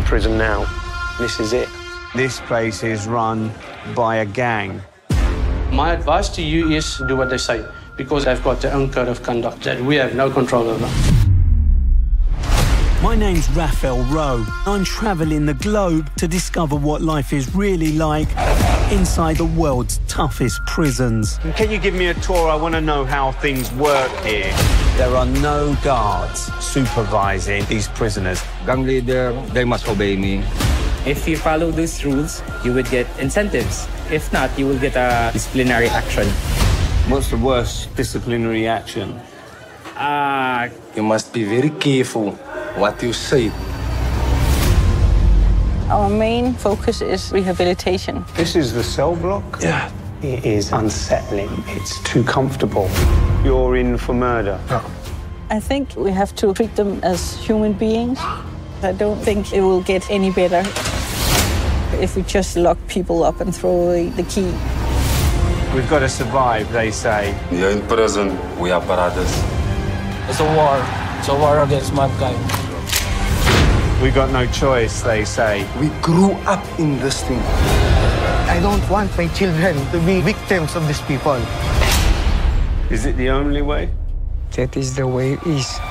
prison now. This is it. This place is run by a gang. My advice to you is do what they say, because they've got their own code of conduct that we have no control over. My name's Raphael Rowe. I'm travelling the globe to discover what life is really like inside the world's toughest prisons. Can you give me a tour? I want to know how things work here. There are no guards supervising these prisoners. Gang leader, they must obey me. If you follow those rules, you would get incentives. If not, you will get a disciplinary action. What's the worst disciplinary action? You must be very careful what you say. Our main focus is rehabilitation. This is the cell block? Yeah. It is unsettling. It's too comfortable. You're in for murder. I think we have to treat them as human beings. I don't think it will get any better if we just lock people up and throw away the key. We've got to survive, they say. You're in prison, we are brothers. It's a war. It's a war against mankind. We've got no choice, they say. We grew up in this thing. I don't want my children to be victims of these people. Is it the only way? That is the way it is.